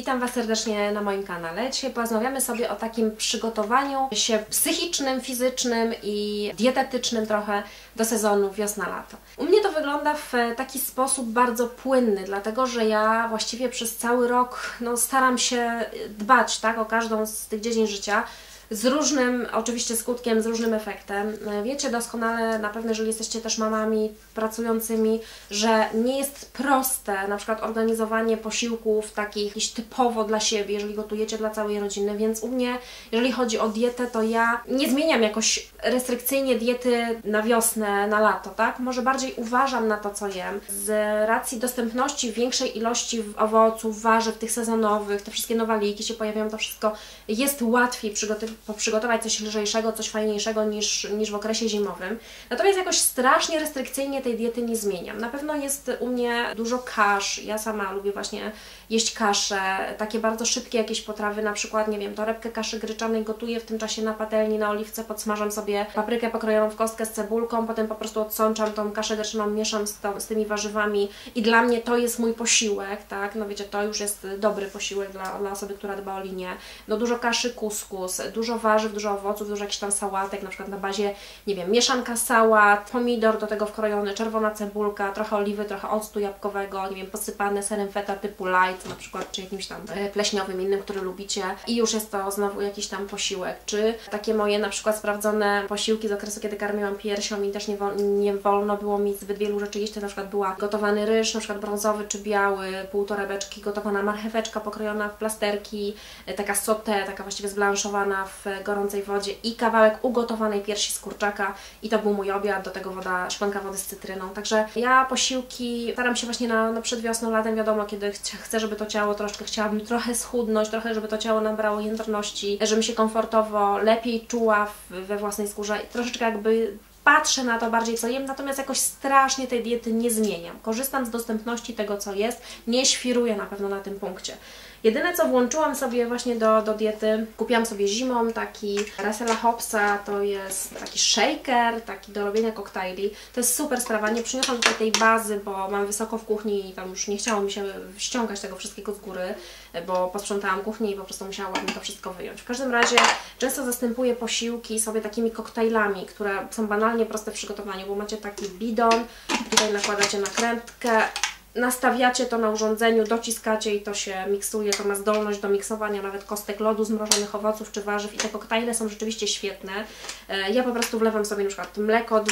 Witam Was serdecznie na moim kanale. Dzisiaj porozmawiamy sobie o takim przygotowaniu się psychicznym, fizycznym i dietetycznym trochę do sezonu wiosna-lato. U mnie to wygląda w taki sposób bardzo płynny, dlatego że ja właściwie przez cały rok staram się dbać o każdą z tych dziedzin życia, z różnym oczywiście skutkiem, z różnym efektem. Wiecie doskonale, na pewno jeżeli jesteście też mamami pracującymi, że nie jest proste na przykład organizowanie posiłków takich typowo dla siebie, jeżeli gotujecie dla całej rodziny, więc u mnie, jeżeli chodzi o dietę, to ja nie zmieniam jakoś restrykcyjnie diety na wiosnę, na lato, tak? Może bardziej uważam na to, co jem. Z racji dostępności większej ilości owoców, warzyw, tych sezonowych, te wszystkie nowaliki się pojawiają, to wszystko jest łatwiej przygotować coś lżejszego, coś fajniejszego niż w okresie zimowym. Natomiast jakoś strasznie restrykcyjnie tej diety nie zmieniam. Na pewno jest u mnie dużo kasz. Ja sama lubię właśnie jeść kasze, takie bardzo szybkie jakieś potrawy, na przykład, nie wiem, torebkę kaszy gryczanej gotuję w tym czasie na patelni, na oliwce, podsmażam sobie paprykę pokrojoną w kostkę z cebulką, potem po prostu odsączam tą kaszę gryczaną, mieszam z tymi warzywami i dla mnie to jest mój posiłek, tak? No wiecie, to już jest dobry posiłek dla osoby, która dba o linię. Dużo kaszy kuskus, dużo warzyw, dużo owoców, dużo jakichś tam sałatek, na przykład na bazie, nie wiem, mieszanka sałat, pomidor do tego wkrojony, czerwona cebulka, trochę oliwy, trochę octu jabłkowego, nie wiem, posypane serem feta typu light na przykład, czy jakimś tam pleśniowym innym, który lubicie i już jest to znowu jakiś tam posiłek, czy takie moje na przykład sprawdzone posiłki z okresu, kiedy karmiłam piersią i też nie wolno było mi zbyt wielu rzeczy jeść, to na przykład była gotowany ryż, na przykład brązowy czy biały, pół torebeczki, gotowana marcheweczka pokrojona w plasterki, taka sauté, taka właściwie zblanszowana w gorącej wodzie i kawałek ugotowanej piersi z kurczaka i to był mój obiad, do tego szklanka wody z cytryną. Także ja posiłki staram się właśnie na przed wiosną, latem, wiadomo, kiedy chcę, żeby to ciało chciałabym trochę schudnąć, trochę, żeby to ciało nabrało jędrności, żebym się komfortowo, lepiej czuła we własnej skórze i troszeczkę jakby patrzę na to bardziej, co jem, natomiast jakoś strasznie tej diety nie zmieniam. Korzystam z dostępności tego, co jest, nie świruję na pewno na tym punkcie. Jedyne, co włączyłam sobie właśnie do diety, kupiłam sobie zimą taki Russella Hobbsa, to jest taki shaker, taki do robienia koktajli. To jest super sprawa, nie przyniosłam tutaj tej bazy, bo mam wysoko w kuchni i tam już nie chciało mi się ściągać tego wszystkiego z góry, bo posprzątałam kuchnię i po prostu musiałabym to wszystko wyjąć. W każdym razie często zastępuję posiłki sobie takimi koktajlami, które są banalnie proste w przygotowaniu, bo macie taki bidon, tutaj nakładacie nakrętkę, nastawiacie to na urządzeniu, dociskacie i to się miksuje, to ma zdolność do miksowania nawet kostek lodu, zmrożonych owoców czy warzyw i te koktajle są rzeczywiście świetne. Ja po prostu wlewam sobie na przykład mleko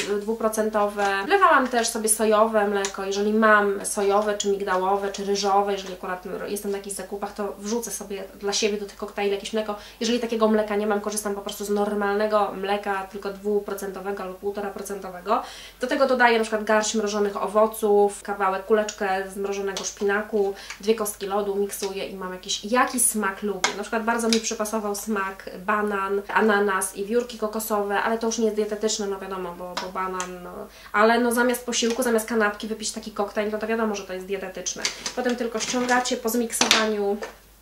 2%, wlewałam też sobie sojowe mleko, jeżeli mam sojowe, czy migdałowe, czy ryżowe, jeżeli akurat jestem na jakichś zakupach, to wrzucę sobie dla siebie do tych koktajli jakieś mleko. Jeżeli takiego mleka nie mam, korzystam po prostu z normalnego mleka, tylko 2% albo 1,5%. Do tego dodaję na przykład garść mrożonych owoców, kawałek, kuleczkę zmrożonego szpinaku, 2 kostki lodu, miksuję i mam jaki smak lubię. Na przykład bardzo mi przypasował smak banan, ananas i wiórki kokosowe, ale to już nie jest dietetyczne, no wiadomo, bo banan, ale zamiast posiłku, zamiast kanapki wypić taki koktajl, to wiadomo, że to jest dietetyczne. Potem tylko ściągacie po zmiksowaniu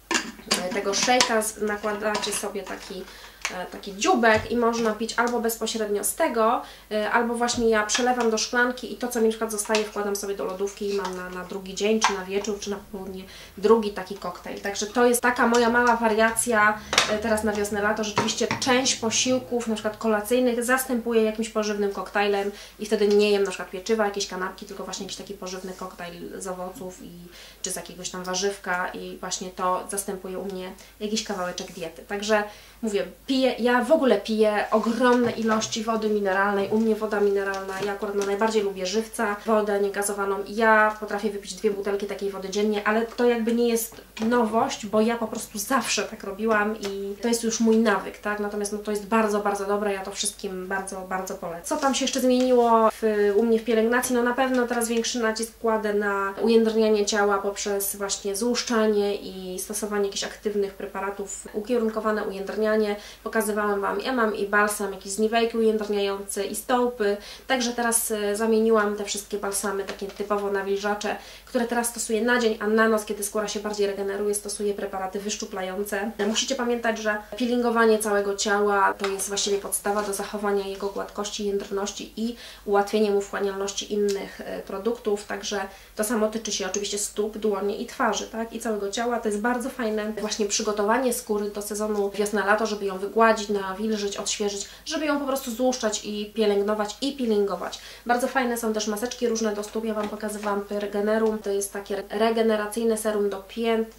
tego szejka, nakładacie sobie taki dzióbek i można pić albo bezpośrednio z tego, albo właśnie ja przelewam do szklanki i to, co mi na przykład zostaje, wkładam sobie do lodówki i mam na drugi dzień, czy na wieczór, czy na południe drugi taki koktajl. Także to jest taka moja mała wariacja teraz na wiosnę, lato. Rzeczywiście część posiłków, na przykład kolacyjnych, zastępuję jakimś pożywnym koktajlem i wtedy nie jem na przykład pieczywa, jakieś kanapki, tylko właśnie jakiś taki pożywny koktajl z owoców czy z jakiegoś tam warzywka i właśnie to zastępuje u mnie jakiś kawałeczek diety. Także mówię, ja w ogóle piję ogromne ilości wody mineralnej, u mnie woda mineralna, ja akurat najbardziej lubię żywca, wodę niegazowaną i ja potrafię wypić 2 butelki takiej wody dziennie, ale to jakby nie jest nowość, bo ja po prostu zawsze tak robiłam i to jest już mój nawyk, tak? Natomiast to jest bardzo, bardzo dobre, ja to wszystkim bardzo, bardzo polecam. Co tam się jeszcze zmieniło u mnie w pielęgnacji? Na pewno teraz większy nacisk kładę na ujędrnianie ciała poprzez właśnie złuszczanie i stosowanie jakichś aktywnych preparatów, ukierunkowane ujędrnianie. pokazywałam Wam, ja mam i balsam jakiś z niwejki ujędrniający i stołpy, także teraz zamieniłam te wszystkie balsamy, takie typowo nawilżacze, które teraz stosuję na dzień, a na noc, kiedy skóra się bardziej regeneruje, stosuję preparaty wyszczuplające. Musicie pamiętać, że peelingowanie całego ciała to jest właściwie podstawa do zachowania jego gładkości, jędrności i ułatwienie mu wchłanialności innych produktów, także to samo tyczy się oczywiście stóp, dłoni i twarzy, tak? I całego ciała. To jest bardzo fajne właśnie przygotowanie skóry do sezonu wiosna-lato, żeby ją wygładzić, nawilżyć, odświeżyć, żeby ją po prostu złuszczać i pielęgnować i peelingować. Bardzo fajne są też maseczki różne do stóp, ja Wam pokazywałam Regenerum, to jest takie regeneracyjne serum do pięt,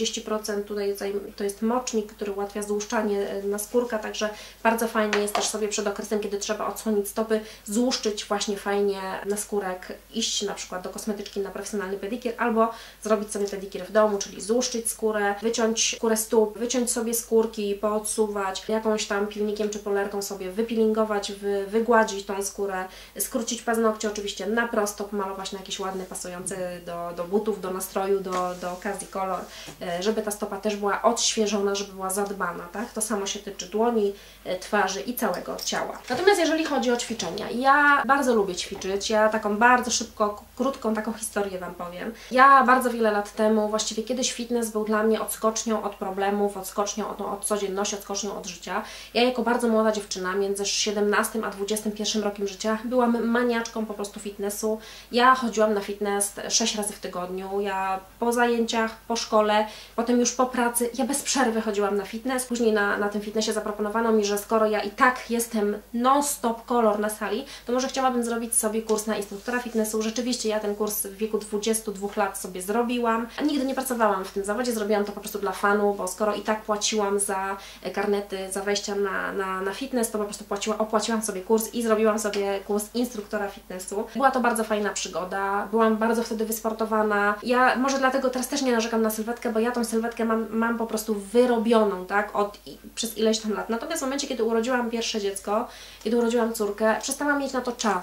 30% tutaj to jest mocznik, który ułatwia złuszczanie naskórka, także bardzo fajnie jest też sobie przed okresem, kiedy trzeba odsłonić stopy, złuszczyć właśnie fajnie naskórek, iść na przykład do kosmetyczki na profesjonalny pedikir albo zrobić sobie pedikir w domu, czyli złuszczyć skórę, wyciąć skórę stóp, wyciąć sobie skórki, poodsuwać, jakąś tam pilnikiem czy polerką sobie wypeelingować, wygładzić tą skórę, skrócić paznokcie oczywiście na prosto, pomalować na jakieś ładne, pasujące do butów, do nastroju, do okazji kolor, żeby ta stopa też była odświeżona, żeby była zadbana, tak? To samo się tyczy dłoni, twarzy i całego ciała. Natomiast jeżeli chodzi o ćwiczenia, ja bardzo lubię ćwiczyć, ja taką bardzo szybko, krótką taką historię Wam powiem. Ja bardzo wiele lat temu, właściwie kiedyś fitness był dla mnie odskocznią od problemów, odskocznią od codzienności, odskocznią od życia. Ja jako bardzo młoda dziewczyna, między 17 a 21 rokiem życia, byłam maniaczką po prostu fitnessu. Ja chodziłam na fitness 6 razy w tygodniu, ja po zajęciach, po szkole, potem już po pracy, ja bez przerwy chodziłam na fitness. Później na tym fitnessie zaproponowano mi, że skoro ja i tak jestem non-stop kolor na sali, to może chciałabym zrobić sobie kurs na instruktora fitnessu. Rzeczywiście ja ten kurs w wieku 22 lat sobie zrobiłam. Nigdy nie pracowałam w tym zawodzie, zrobiłam to po prostu dla fanu, bo skoro i tak płaciłam za karnety, za wejścia na fitness, to po prostu opłaciłam sobie kurs i zrobiłam sobie kurs instruktora fitnessu. Była to bardzo fajna przygoda, byłam bardzo wtedy wysportowana. Ja może dlatego teraz też nie narzekam na sylwetkę, bo ja tą sylwetkę mam po prostu wyrobioną, tak, przez ileś tam lat. Natomiast w momencie, kiedy urodziłam pierwsze dziecko, kiedy urodziłam córkę, przestałam mieć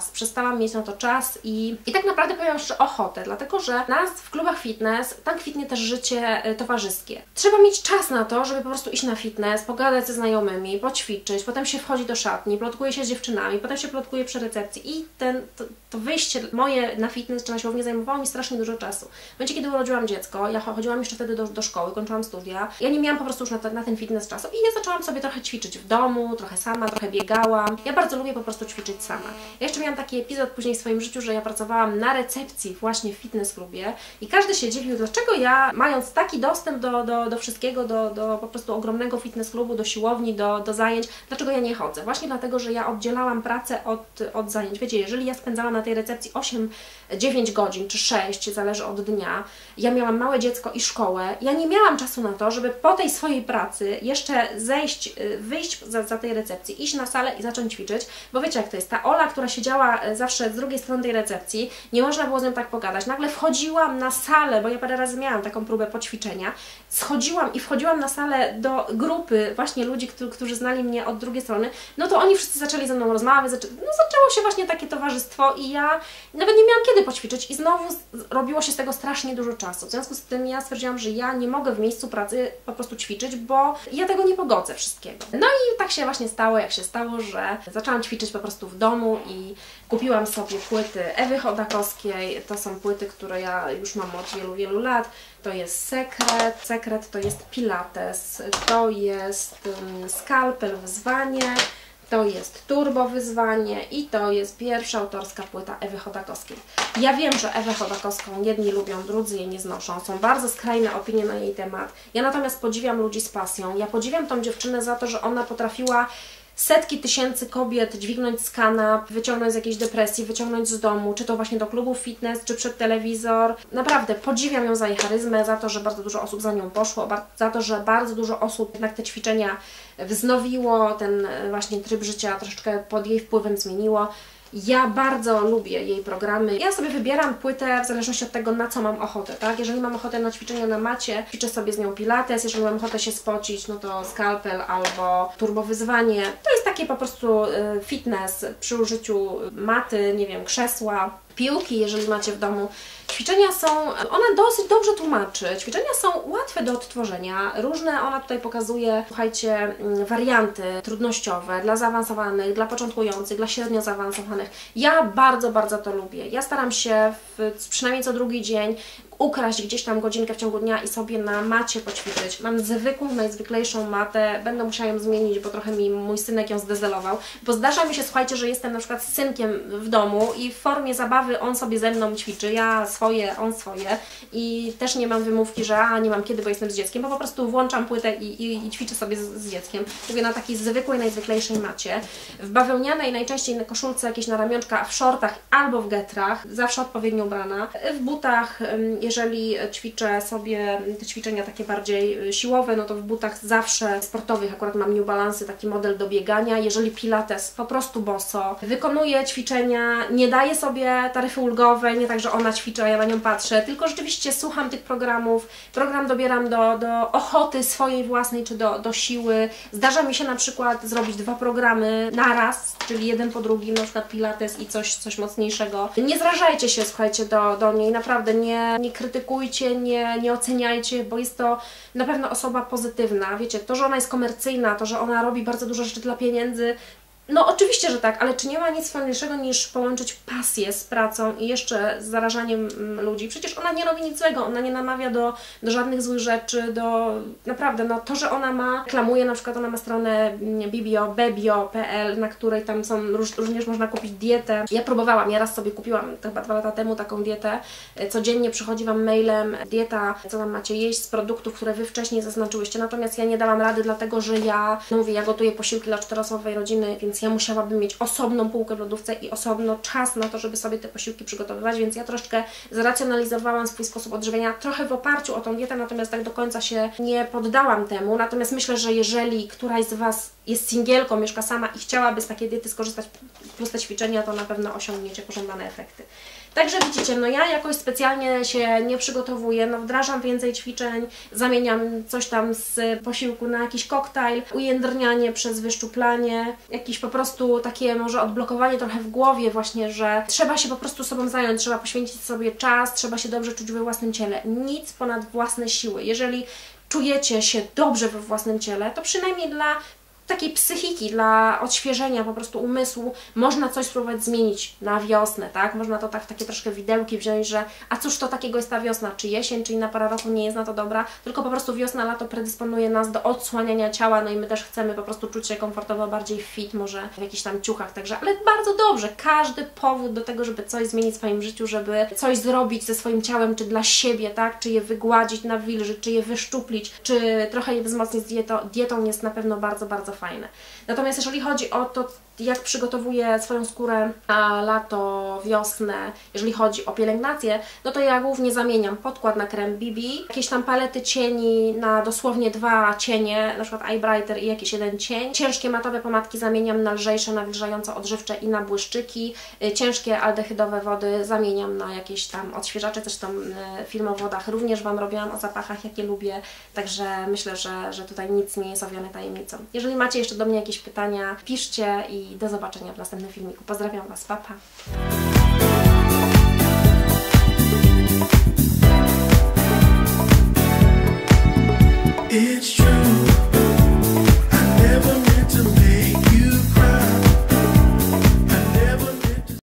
na to czas i tak naprawdę pojawiła się ochotę, dlatego że nas w klubach fitness tam kwitnie też życie towarzyskie. Trzeba mieć czas na to, żeby po prostu iść na fitness, pogadać ze znajomymi, poćwiczyć, potem się wchodzi do szatni, plotkuje się z dziewczynami, potem się plotkuje przy recepcji i to wyjście moje na fitness czy na siłownię zajmowało mi strasznie dużo czasu. W momencie, kiedy urodziłam dziecko, ja chodziłam jeszcze wtedy do szkoły, kończyłam studia, ja nie miałam po prostu już na ten fitness czasu i ja zaczęłam sobie trochę ćwiczyć w domu, trochę sama, trochę biegałam. Ja bardzo lubię po prostu ćwiczyć sama. Ja jeszcze miałam taki epizod później w swoim życiu, że ja pracowałam na recepcji właśnie w fitness klubie i każdy się dziwił, dlaczego ja, mając taki dostęp do wszystkiego, do po prostu ogromnego fitness klubu, do siłowni, do zajęć, dlaczego ja nie chodzę? Właśnie dlatego, że ja oddzielałam pracę od zajęć. Wiecie, jeżeli ja spędzałam na tej recepcji 8-9 godzin czy 6, zależy od dnia, ja miałam małe dziecko i szkołę, ja nie miałam czasu na to, żeby po tej swojej pracy jeszcze wyjść za tej recepcji, iść na salę i zacząć ćwiczyć, bo wiecie jak to jest, ta Ola, która siedziała zawsze z drugiej strony tej recepcji, nie można było z nią tak pogadać, nagle wchodziłam na salę, bo ja parę razy miałam taką próbę poćwiczenia, wchodziłam na salę do grupy właśnie ludzi, którzy znali mnie od drugiej strony, no to oni wszyscy zaczęli ze mną rozmawiać, zaczęło się właśnie takie towarzystwo i ja nawet nie miałam kiedy poćwiczyć i znowu robiło się z tego strasznie dużo czasu. W związku z tym ja stwierdziłam, że ja nie mogę w miejscu pracy po prostu ćwiczyć, bo ja tego nie pogodzę wszystkiego. No i tak się właśnie stało, jak się stało, że zaczęłam ćwiczyć po prostu w domu i kupiłam sobie płyty Ewy Chodakowskiej. To są płyty, które ja już mam od wielu, wielu lat. To jest Sekret to jest Pilates, to jest Skalpel Wyzwanie, to jest Turbo Wyzwanie i to jest pierwsza autorska płyta Ewy Chodakowskiej. Ja wiem, że Ewę Chodakowską jedni lubią, drudzy jej nie znoszą. Są bardzo skrajne opinie na jej temat. Ja natomiast podziwiam ludzi z pasją. Ja podziwiam tą dziewczynę za to, że ona potrafiła setki tysięcy kobiet dźwignąć z kanap, wyciągnąć z jakiejś depresji, wyciągnąć z domu, czy to właśnie do klubu fitness, czy przed telewizor. Naprawdę podziwiam ją za jej charyzmę, za to, że bardzo dużo osób za nią poszło, za to, że bardzo dużo osób jednak te ćwiczenia wznowiło, ten właśnie tryb życia troszeczkę pod jej wpływem zmieniło. Ja bardzo lubię jej programy. Ja sobie wybieram płytę w zależności od tego, na co mam ochotę, tak? Jeżeli mam ochotę na ćwiczenia na macie, ćwiczę sobie z nią pilates, jeżeli mam ochotę się spocić, no to skalpel albo turbo wyzwanie. To jest takie po prostu fitness przy użyciu maty, nie wiem, krzesła. piłki, jeżeli macie w domu. Ćwiczenia są, ona dosyć dobrze tłumaczy, ćwiczenia są łatwe do odtworzenia, różne ona tutaj pokazuje, słuchajcie, warianty trudnościowe dla zaawansowanych, dla początkujących, dla średnio zaawansowanych. Ja bardzo, bardzo to lubię. Ja staram się przynajmniej co drugi dzień ukraść gdzieś tam godzinkę w ciągu dnia i sobie na macie poćwiczyć. Mam zwykłą, najzwyklejszą matę, będę musiała ją zmienić, bo trochę mi mój synek ją zdezelował, bo zdarza mi się, słuchajcie, że jestem na przykład z synkiem w domu i w formie zabawy on sobie ze mną ćwiczy, ja swoje, on swoje i też nie mam wymówki, że nie mam kiedy, bo jestem z dzieckiem, bo po prostu włączam płytę i ćwiczę sobie z dzieckiem. Mówię na takiej zwykłej, najzwyklejszej macie. W bawełnianej, najczęściej na koszulce, jakieś na ramionczka, w shortach albo w getrach, zawsze odpowiednio ubrana. W butach, jeżeli ćwiczę sobie te ćwiczenia takie bardziej siłowe, no to w butach zawsze sportowych, akurat mam New Balance, taki model do biegania. Jeżeli pilates, po prostu boso. Wykonuję ćwiczenia, nie daję sobie taryfy ulgowej, nie tak, że ona ćwiczy, a ja na nią patrzę, tylko rzeczywiście słucham tych programów, program dobieram do ochoty swojej własnej, czy do siły. Zdarza mi się na przykład zrobić 2 programy naraz, czyli jeden po drugim, na przykład pilates i coś mocniejszego. Nie zrażajcie się, słuchajcie, do niej, naprawdę nie krytykujcie, nie oceniajcie, bo jest to na pewno osoba pozytywna. Wiecie, to, że ona jest komercyjna, to, że ona robi bardzo dużo rzeczy dla pieniędzy, no oczywiście, że tak, ale czy nie ma nic fajniejszego niż połączyć pasję z pracą i jeszcze z zarażaniem ludzi? Przecież ona nie robi nic złego, ona nie namawia do żadnych złych rzeczy, naprawdę, no to, że ona reklamuje, na przykład ona ma stronę bebio.pl, na której tam są również można kupić dietę. Ja próbowałam, ja raz sobie kupiłam chyba 2 lata temu taką dietę. Codziennie przychodzi Wam mailem dieta, co tam macie jeść z produktów, które Wy wcześniej zaznaczyłyście, natomiast ja nie dałam rady, dlatego że ja gotuję posiłki dla 4-osobowej rodziny, więc ja musiałabym mieć osobną półkę w lodówce i osobno czas na to, żeby sobie te posiłki przygotowywać, więc ja troszeczkę zracjonalizowałam swój sposób odżywiania, trochę w oparciu o tą dietę, natomiast tak do końca się nie poddałam temu. Natomiast myślę, że jeżeli któraś z Was jest singielką, mieszka sama i chciałaby z takiej diety skorzystać plus te ćwiczenia, to na pewno osiągniecie pożądane efekty. Także widzicie, no ja jakoś specjalnie się nie przygotowuję, no wdrażam więcej ćwiczeń, zamieniam coś tam z posiłku na jakiś koktajl, ujędrnianie przez wyszczuplanie, jakieś po prostu takie może odblokowanie trochę w głowie właśnie, że trzeba się po prostu sobą zająć, trzeba poświęcić sobie czas, trzeba się dobrze czuć we własnym ciele, nic ponad własne siły. Jeżeli czujecie się dobrze we własnym ciele, to przynajmniej dla takiej psychiki, dla odświeżenia po prostu umysłu, można coś spróbować zmienić na wiosnę, tak? Można to tak w takie troszkę widełki wziąć, że a cóż to takiego jest ta wiosna, czy jesień, czy inna pora roku nie jest na to dobra, tylko po prostu wiosna, lato predysponuje nas do odsłaniania ciała, no i my też chcemy po prostu czuć się komfortowo, bardziej fit, może w jakichś tam ciuchach, także, ale bardzo dobrze, każdy powód do tego, żeby coś zmienić w swoim życiu, żeby coś zrobić ze swoim ciałem, czy dla siebie, tak? Czy je wygładzić, nawilżyć, czy je wyszczuplić, czy trochę je wzmocnić dietą jest na pewno bardzo, bardzo fajne. Natomiast jeżeli chodzi o to, jak przygotowuję swoją skórę na lato, wiosnę, jeżeli chodzi o pielęgnację, no to ja głównie zamieniam podkład na krem BB, jakieś tam palety cieni na dosłownie 2 cienie, na przykład eye brighter i jakiś 1 cień. Ciężkie matowe pomadki zamieniam na lżejsze, nawilżająco odżywcze i na błyszczyki. Ciężkie aldehydowe wody zamieniam na jakieś tam odświeżacze, zresztą film o wodach również Wam robiłam, o zapachach, jakie lubię, także myślę, że tutaj nic nie jest owiane tajemnicą. Jeżeli macie jeszcze do mnie jakieś pytania, piszcie i do zobaczenia w następnym filmiku. Pozdrawiam Was, pa, pa. It's true.